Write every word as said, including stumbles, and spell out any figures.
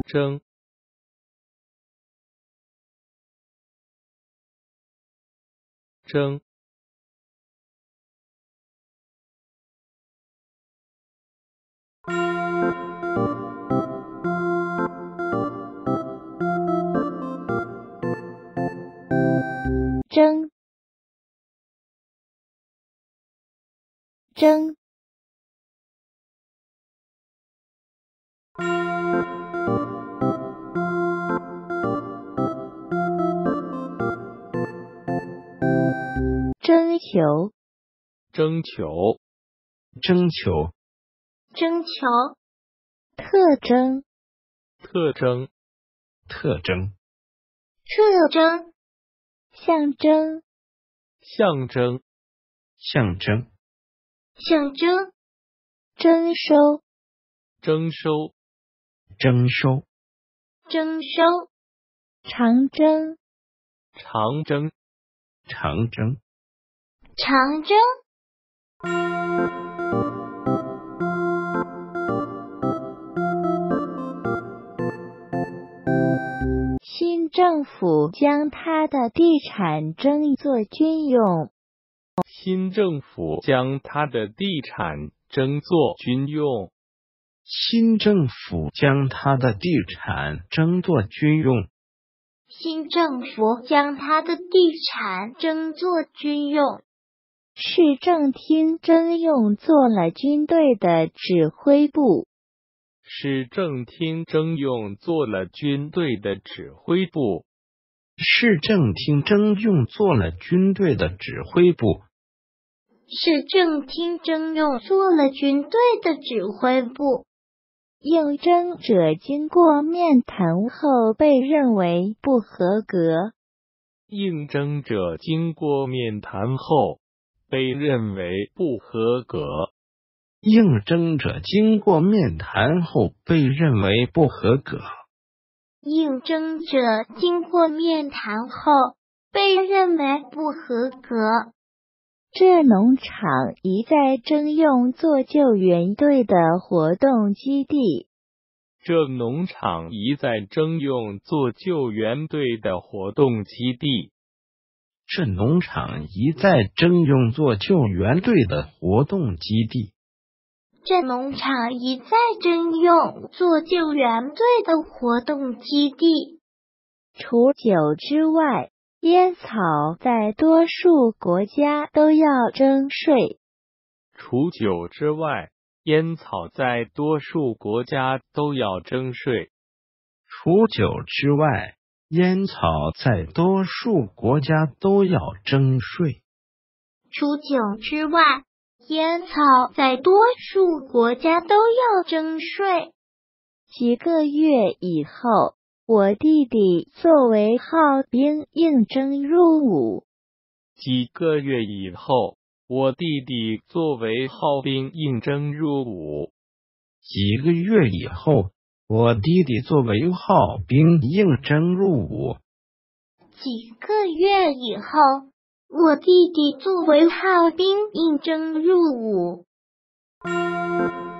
征征争争征求征求征求征求特征特征特征特征象征象征象征象征征收征收征收征收长征长征长征长征新政府将他的地产征作军用。 新政府将他的地产征作军用。 新政府将他的地产征作军用。 新政府将他的地产征作军用。市政厅征用做了军队的指挥部。 市政厅征用做了军队的指挥部。 市政厅征用做了军队的指挥部。 市政厅征用做了军队的指挥部。应征者经过面谈后被认为不合格。 应征者经过面谈后被认为不合格。 应征者经过面谈后被认为不合格。 应征者经过面谈后被认为不合格。这农场一再征用做救援队的活动基地。 这农场一再征用做救援队的活动基地。 这农场一再征用做救援队的活动基地。 这农场一再征用做救援队的活动基地。除酒之外，烟草在多数国家都要征税。 除酒之外，烟草在多数国家都要征税。 除酒之外，烟草在多数国家都要征税。 除酒之外，烟草在多数国家都要征税。几个月以后，我弟弟作为号兵应征入伍。 几个月以后，我弟弟作为号兵应征入伍。 几个月以后，我弟弟作为号兵应征入伍。 几个月以后，我弟弟作为号兵应征入伍。